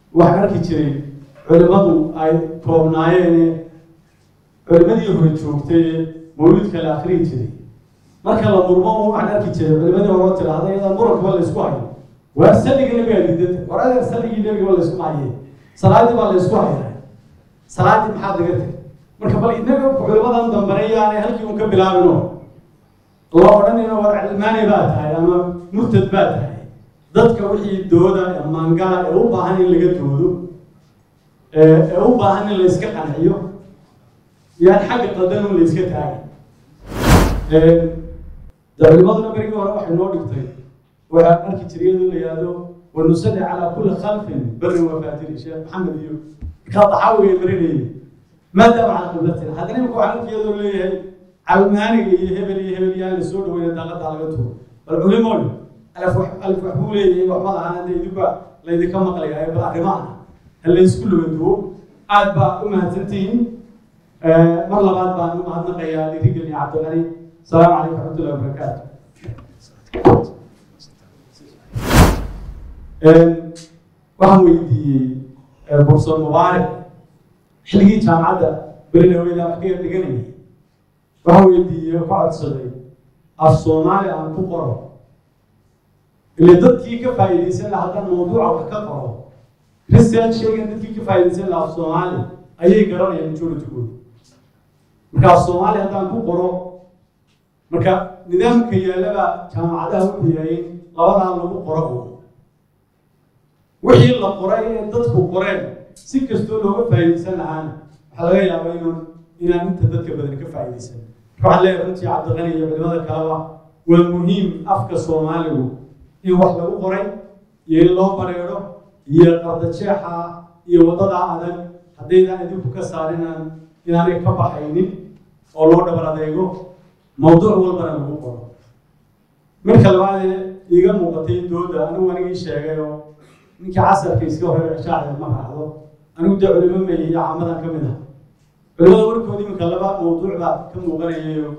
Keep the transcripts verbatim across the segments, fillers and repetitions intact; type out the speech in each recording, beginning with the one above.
وحنا كتير علماء أي كونايين علماء يهرجوكتي مولود كالآخرين تري مركل المرمى وحنا كتير علماء ورات هذا إذا مرك ولا إسقاعي وأرسلني قلبي أديت ورا أرسلني قلبي ولا إسقاعي صلاة ولا إسقاعي صلاة محاضرة مركب الإدنى علماء دمبرية يعني هل يمكن بلابنه الله وراني أنا علماني بات هاي أما مرتد بات هاي ضدك وحي الدودة أما نقال أو باهني اللي قدودو أو باهني اللي يسكت عن حيو يعني حق قدنهم اللي يسكت هاي ده علماء دمبرية وراح النور يكتري وأركي تريدو اللي هذا ونصلي على كل خلف بر وفاتر الشيخ محمد يو كطحاوي بريني ما دام على قبلتنا هذا نمكو على كيدو اللي علماني هبلي هبلي يعني السود وين دغت على قطه العلماء الف الف حبولي وحمد انا يدبا ليدي كما قلي هي بالارمان اللي يسكلوا ودو عاد با ما تنتين مر لبعض بان ما نقيا لرجل عبد الغني السلام عليكم ورحمه الله وبركاته waxaan weydiiyey professor mubaarak xilligii jaamacadda beriloweyda wax ka dhiganayay waxaan weydiiyey ku codsaday af soomaali aan ku qoro ile dadkii ka faa'iideysan lahaa haddaan mawduuca wax ka qoro research sheegan dadkii ka faa'iideysan lahaa af soomaali ayay garanayaan majority-gooda marka af soomaali haddaan ku qoro marka nidaamka yaalaba jaamacadaha wuxuu yahay labadaa lagu qoro wixii la qoray ee dadku qoreen si kastoo looga faa'iideysan lahaana waxaa laga yaabaa inuu inaan inta dadka badan ka faa'iideysan waxaan leeyahay runtii cabdiqani iyo culimada kaleba waa muhiim afka soomaaligu in wax lagu qoray iyo in loo bareero iyo qardajeexa iyo waddada adag haddaydaan idinku ka saarinaan inaanay ka baxaynin oo loo dhabar adeego mawduuc walbana lagu qoro marka labaadee iiga muuqatay dooda anigu anigii sheegay oo ninka casarka iska hore shaacir ma raacdo anigu dee culimo meeyay caamadan ka mid ah culimada warkoodii iminka laba mawduuc baa ka muuqanayayo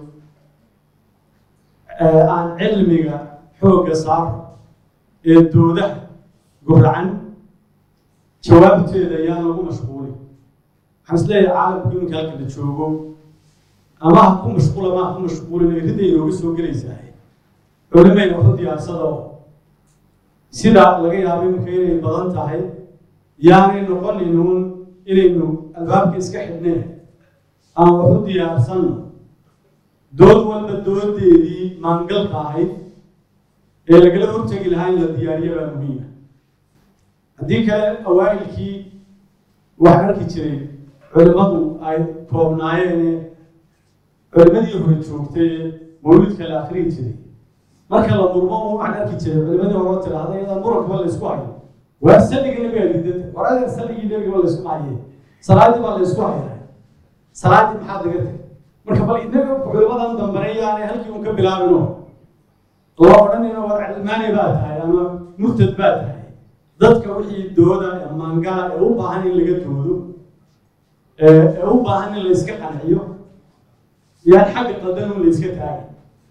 aan cilmiga xoogga saaro ee doodaha guracan jawaabteeda ayaan lagu mashquulin waxaan is leeyahay caalamku iminka halka la joogo ama ha ku mashquul ama ha ku mashquulin ay ridda inooga soo gelaysahay culimayna waxu diyaarsada sida laga yaabo iminka inay badan tahay yaanay noqoninun inaynu albaabka iska xidhneen aan waxu diyaarsanno dood walba doodeedii maangalka ahayd ee lagala hortegi lahaa in la diyaariyo baa muhiima haddii kale awaa'ilkii waxaan arki jiray culimmadu ay koobnaayeen culimmadii hore joogtay mawlidka la akhriyi jiray marka la murmo waxaan arki jiray culimadii hore tiraahda iyadaan muranka waa la isku hayo waa salliga nabiga diidanta warada salligii nabiga waa la isku hayay salaadii baa la isku hayay salaadii maxaa digata marka bal inaga culimadan dambareeyaanay halkii uun ka bilaabino الله وراني أنا علماني بات هاي أما مرتد بات هاي ضدك وحي الدودة أما نقال أو باهني اللي قدودو أو باهني اللي يسكت عن حيو يعني حق قدرهم اللي يسكت هاي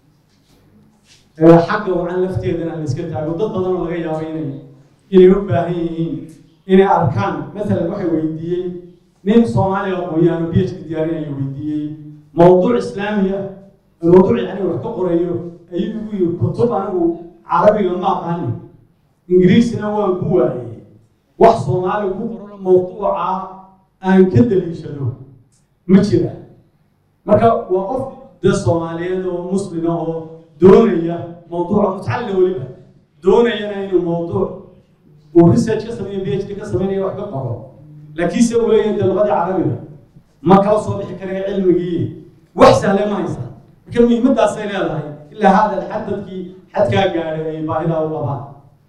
حق وعن لفتي دنا اللي يسكت هاي وضد ضدنا اللي غير يابيني إني يباهين إني أركان مثلا وحي ويدي نيم صومالي وقويان وبيش ديارين يويدي موضوع إسلامية الموضوع يعني وحكا قريو أيوه كتب أنا عربي ما أقاني إنجليزي أنا وقوي وحصل على كبر الموضوع أن كده يشلوه مشينا مركا وقف ده الصوماليين ومسلمين هو دونية موضوع متعلق ولا دونية يعني الموضوع وريسيرش كسبني بي اتش دي كسبني وحكا قرر لكن سووا لي ده اللغة عربية ما كوصل حكاية علمية وحسه لما يصير لكن مهمة أصيلة هاي إلا هذا الحدث كي حد كاجاري باهدا وطبعا.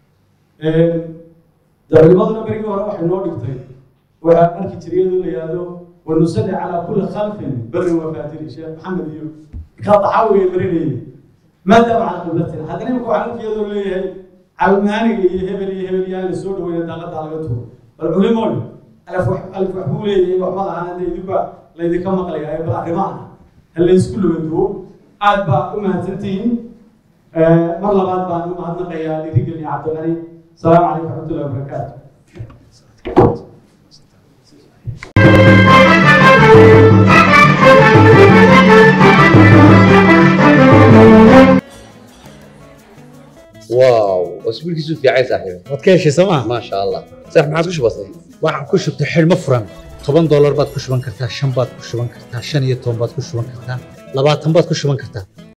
ده الماضي نبري وراح النور يكتري وأركي تريدو اللي هذا ونصلي على كل خلف بر وفاتر الشيخ محمد يو كطحاوي بريني ما دام على قبلتنا هذا نمكو على كيدو اللي علماني هبلي هبلي يعني السود وين دغت على قطه العلماء ألف ألف حبولي وحمد أنا يدبا ليدي كما قلي هاي بالأرمان اللي يسكلوا يدو عاد با ما تنتين مر لبعض بان ما نقيا لرجل عبد الغني السلام عليكم ورحمه الله وبركاته واو واسبوع كيسو في عايز صاحبي waad ka heshay sooma ما شاء الله صح ما عادش بسيط waxaan ku shubtay xidhmo furan toban doolar baad ku shuban kartaa shan baad ku shuban kartaa shan iyo toban baad ku shuban kartaa labaatan baad ku shuban kartaa